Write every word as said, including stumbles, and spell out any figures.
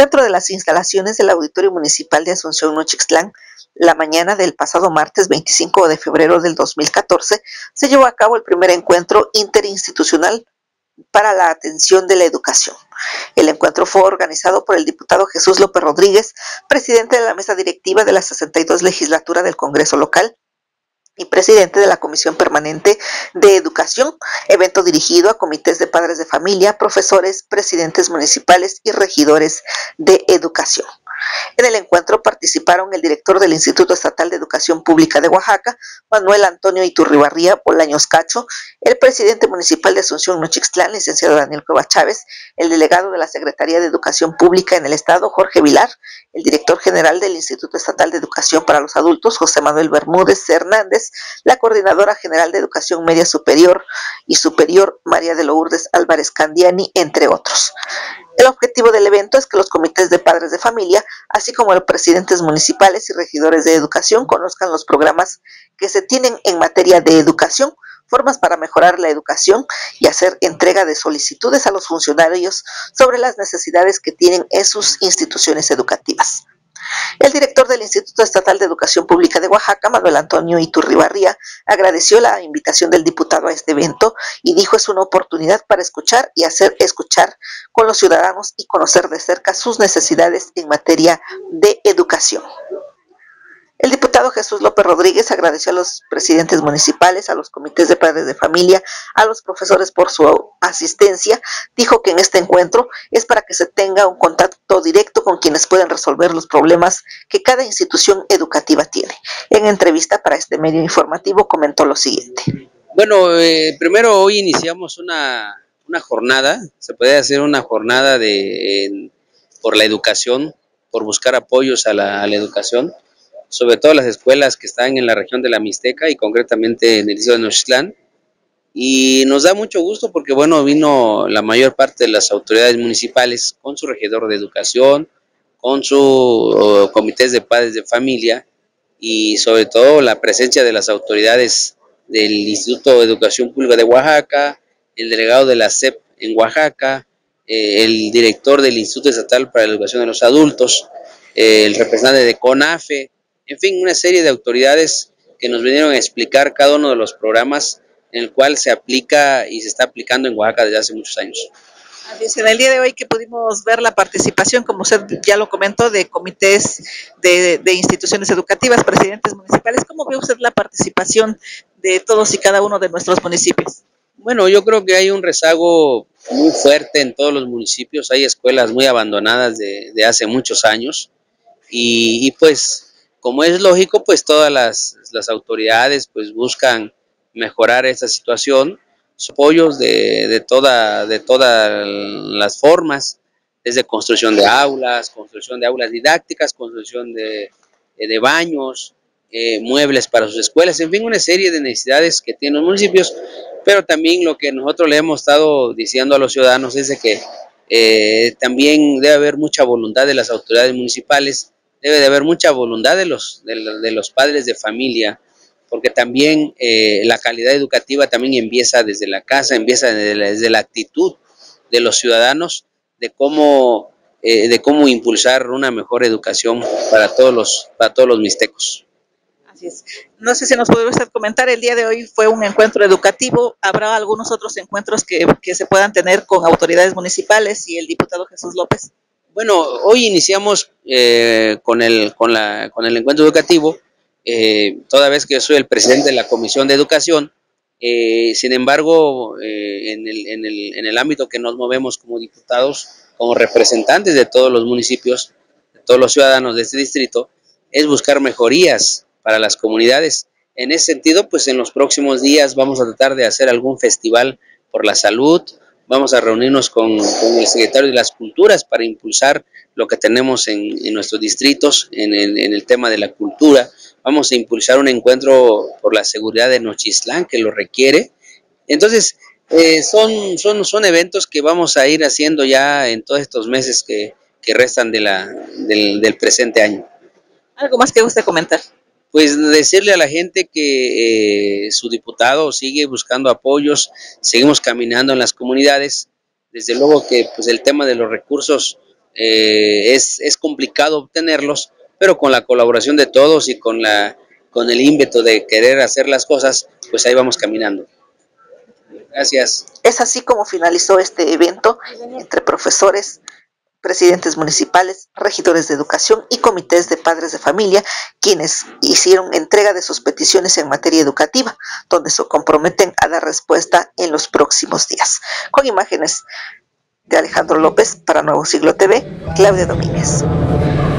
dentro de las instalaciones del Auditorio Municipal de Asunción Nochixtlán. La mañana del pasado martes veinticinco de febrero del dos mil catorce se llevó a cabo el primer encuentro interinstitucional para la atención de la educación. El encuentro fue organizado por el diputado Jesús López Rodríguez, presidente de la mesa directiva de la sesenta y dos legislatura del Congreso local y presidente de la Comisión Permanente de Educación, evento dirigido a comités de padres de familia, profesores, presidentes municipales y regidores de educación. En el encuentro participaron el director del Instituto Estatal de Educación Pública de Oaxaca, Manuel Antonio Iturribarría Bolaños Cacho, el presidente municipal de Asunción Nochixtlán, licenciado Daniel Cueva Chávez, el delegado de la Secretaría de Educación Pública en el Estado, Jorge Vilar, el director general del Instituto Estatal de Educación para los Adultos, José Manuel Bermúdez Hernández, la coordinadora general de Educación Media Superior y Superior, María de Lourdes Álvarez Candiani, entre otros. El objetivo del evento es que los comités de padres de familia, así como los presidentes municipales y regidores de educación, conozcan los programas que se tienen en materia de educación, formas para mejorar la educación y hacer entrega de solicitudes a los funcionarios sobre las necesidades que tienen en sus instituciones educativas. El director del Instituto Estatal de Educación Pública de Oaxaca, Manuel Antonio Iturribarría, agradeció la invitación del diputado a este evento y dijo es una oportunidad para escuchar y hacer escuchar con los ciudadanos y conocer de cerca sus necesidades en materia de educación. El diputado Jesús López Rodríguez agradeció a los presidentes municipales, a los comités de padres de familia, a los profesores por su asistencia. Dijo que en este encuentro es para que se tenga un contacto directo con quienes pueden resolver los problemas que cada institución educativa tiene. En entrevista para este medio informativo comentó lo siguiente. Bueno, eh, primero hoy iniciamos una, una jornada, se puede hacer una jornada de eh, por la educación, por buscar apoyos a la, a la educación, sobre todo las escuelas que están en la región de la Mixteca y concretamente en el distrito de Nochixtlán. Y nos da mucho gusto porque, bueno, vino la mayor parte de las autoridades municipales con su regidor de educación, con sus uh, comités de padres de familia y sobre todo la presencia de las autoridades del Instituto de Educación Pública de Oaxaca, el delegado de la S E P en Oaxaca, eh, el director del Instituto Estatal para la Educación de los Adultos, eh, el representante de CONAFE, en fin, una serie de autoridades que nos vinieron a explicar cada uno de los programas en el cual se aplica y se está aplicando en Oaxaca desde hace muchos años. Así es, en el día de hoy que pudimos ver la participación, como usted ya lo comentó, de comités de, de instituciones educativas, presidentes municipales, ¿cómo ve usted la participación de todos y cada uno de nuestros municipios? Bueno, yo creo que hay un rezago muy fuerte en todos los municipios, hay escuelas muy abandonadas de, de hace muchos años y, y pues como es lógico, pues todas las, las autoridades pues buscan mejorar esta situación, apoyos de, de, toda, de todas las formas, desde construcción de aulas, construcción de aulas didácticas, construcción de, de baños, eh, muebles para sus escuelas, en fin, una serie de necesidades que tienen los municipios, pero también lo que nosotros le hemos estado diciendo a los ciudadanos es de que eh, también debe haber mucha voluntad de las autoridades municipales, debe de haber mucha voluntad de los, de, de los padres de familia, porque también eh, la calidad educativa también empieza desde la casa, empieza desde la, desde la actitud de los ciudadanos, de cómo, eh, de cómo impulsar una mejor educación para todos los, para todos los mixtecos. Así es. No sé si nos puede usted comentar, el día de hoy fue un encuentro educativo, ¿habrá algunos otros encuentros que, que se puedan tener con autoridades municipales y el diputado Jesús López? Bueno, hoy iniciamos eh, con, el, con, la, con el encuentro educativo, eh, toda vez que yo soy el presidente de la Comisión de Educación, eh, sin embargo, eh, en, el, en, el, en el ámbito que nos movemos como diputados, como representantes de todos los municipios, de todos los ciudadanos de este distrito, es buscar mejorías para las comunidades. En ese sentido, pues en los próximos días vamos a tratar de hacer algún festival por la salud. Vamos a reunirnos con, con el secretario de las Culturas para impulsar lo que tenemos en, en nuestros distritos, en el, en el tema de la cultura. Vamos a impulsar un encuentro por la seguridad de Nochixtlán, que lo requiere. Entonces, eh, son, son, son eventos que vamos a ir haciendo ya en todos estos meses que, que restan de la, del, del presente año. ¿Algo más que guste comentar? Pues decirle a la gente que eh, su diputado sigue buscando apoyos, seguimos caminando en las comunidades, desde luego que pues el tema de los recursos eh, es, es complicado obtenerlos, pero con la colaboración de todos y con, la, con el ímpetu de querer hacer las cosas, pues ahí vamos caminando. Gracias. Es así como finalizó este evento entre profesores, presidentes municipales, regidores de educación y comités de padres de familia, quienes hicieron entrega de sus peticiones en materia educativa, donde se comprometen a dar respuesta en los próximos días. Con imágenes de Alejandro López para Nuevo Siglo T V, Claudia Domínguez.